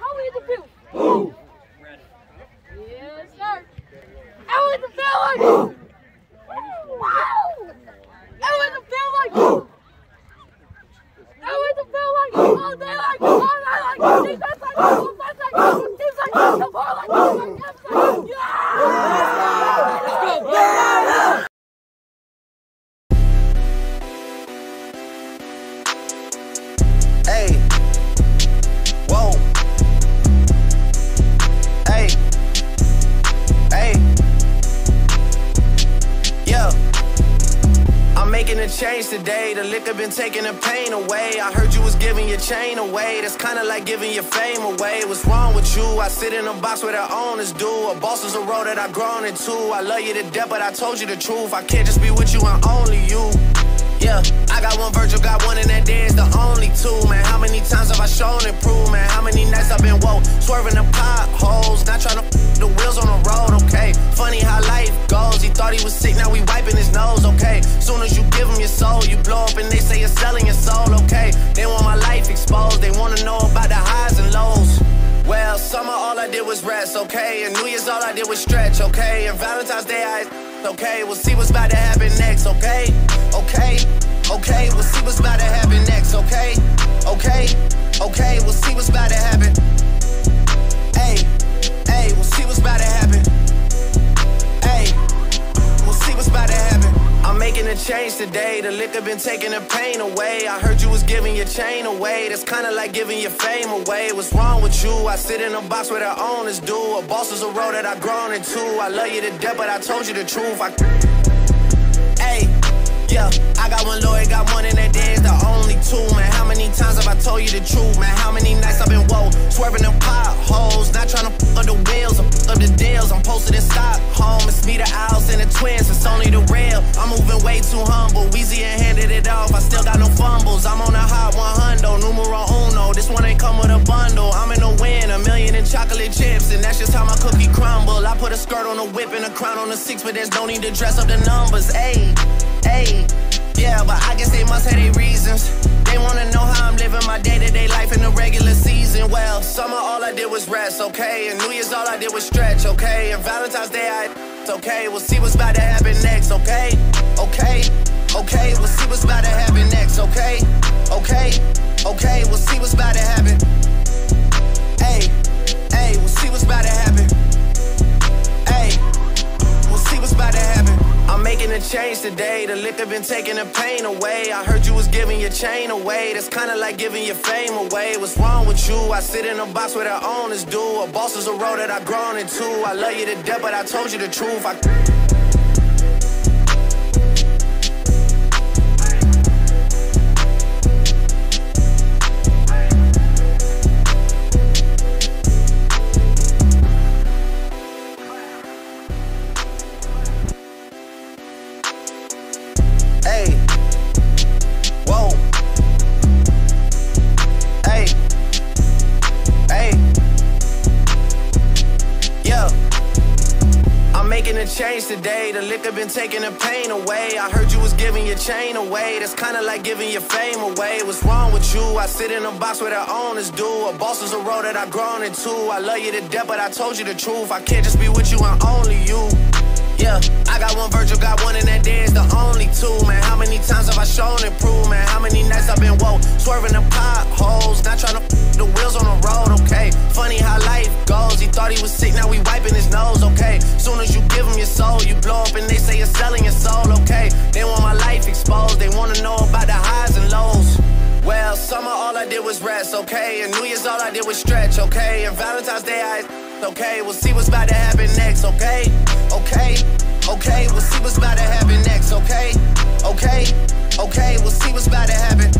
How is it feel? Woo! Yes, sir. How is it feel like? Woo! How is it feel like? Woo! How is it feel like? All day like, all night like, defense like, offense like, teams like, the ball like, yeah! Let's go, yeah! Hey, whoa, hey, hey, yeah. I'm making a change today. The liquor been taking the pain away. I heard you was giving your chain away. That's kinda like giving your fame away. What's wrong with you? I sit in a box where the owners do. A boss is a road that I've grown into. I love you to death, but I told you the truth. I can't just be with you and only you. Yeah, I got one Virgil, got one, and that day is the only two, man. How many times have I shown and proved, man? How many nights I've been woke, swerving the potholes, not trying to the wheels on the road, okay? Funny how life goes. He thought he was sick, now we wiping his nose, okay? Soon as you give him your soul, you blow up and they say you're selling your soul, okay? They want my life exposed, they wanna know about the highs and lows. Well, summer all I did was rest, okay? And New Year's all I did was stretch, okay? And Valentine's Day okay, we'll see what's about to happen next, okay? Okay, okay, we'll see what's about to happen next, okay? Okay, okay, we'll see what's about to happen. Hey, hey, we'll see what's about to happen. Hey, we'll see what's about to happen. I'm making a change today. The liquor been taking the pain away. I heard you was giving your chain away. That's kinda like giving your fame away. What's wrong with you? I sit in a box where the owners do. A boss is a road that I've grown into. I love you to death, but I told you the truth. Hey, yeah, I got one lawyer, got one, and that day is the only two, man. How many times have I told you the truth, man? How many nights I've been woke, swerving them potholes, not trying to up the wheels, or up the deals. I'm posted in Stockholm. It's me, the Owls, and the twins. It's only the real. I'm moving way too humble. Weezy and handed it off. I still got no fumbles. I'm on a hot 100, numero uno. This one ain't come with a bundle. I'm in the win, $1 million in chocolate chips, and that's just how my cookie crumble. I put a skirt on a whip and a crown on a 6, but there's no need to dress up the numbers. Ayy, ayy. Yeah, but I guess they must have their reasons. They wanna know how I'm living my day-to-day life in the regular season. Well, summer all I did was rest, okay? And New Year's all I did was stretch, okay? And Valentine's Day okay? We'll see what's about to happen next, okay? Okay, okay, we'll see what's about to happen next, okay? Okay, okay, we'll see what's about to happen. Hey, hey, we'll see what's about to happen. Hey, we'll see what's about to happen. I'm making a change today. The liquor been taking the pain away. I heard you was giving your chain away. That's kinda like giving your fame away. What's wrong with you? I sit in a box where the owners do. A boss is a road that I've grown into. I love you to death, but I told you the truth. Hey, whoa, hey, hey, yeah. I'm making a change today. The liquor been taking the pain away. I heard you was giving your chain away. That's kinda like giving your fame away. What's wrong with you? I sit in a box where the owners do. A boss is a road that I've grown into. I love you to death, but I told you the truth. I can't just be with you and only you. Yeah, I got one Virgil, got one, and that day is the only two, man. How many times have I shown and proved, man? How many nights I've been woke, swerving the potholes, not trying to the wheels on the road, okay? Funny how life goes. He thought he was sick, now we wiping his nose, okay? Soon as you give him your soul, you blow up and they say you're selling your soul, okay? They want my life exposed, they wanna know about the highs and lows. Well, summer all I did was rest, okay? And New Year's all I did was stretch, okay? And Valentine's Day okay? We'll see what's about to happen next, okay? Okay, okay, we'll see what's about to happen next, okay? Okay, okay, we'll see what's about to happen.